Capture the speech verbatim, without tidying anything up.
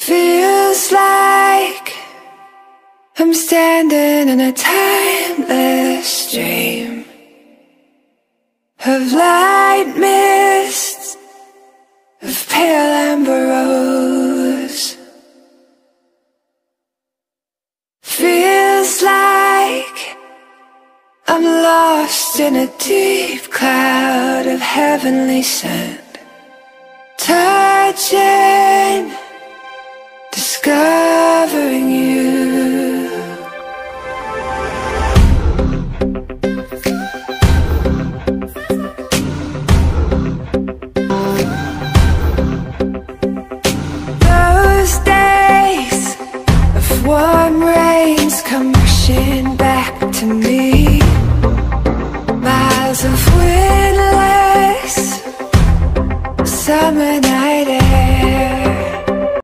Feels like I'm standing in a timeless dream of light mists, of pale amber rose. Feels like I'm lost in a deep cloud of heavenly scent, touching